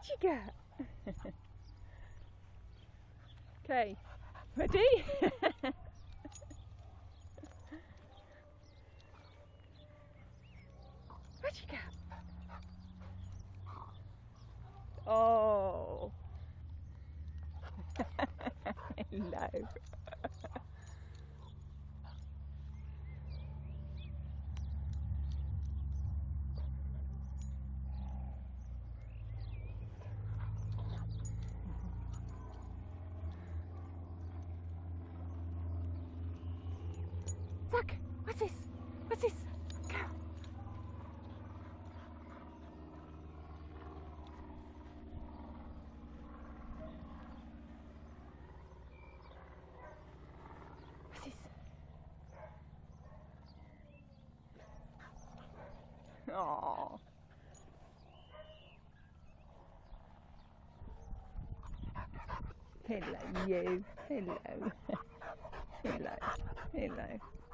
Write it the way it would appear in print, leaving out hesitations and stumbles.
What'd you get? Okay, ready? What'd you get? Oh. Hello. Zack, what's this? What's this? Go. What's this? Oh. Hello, you. Hello. Hello. Hello.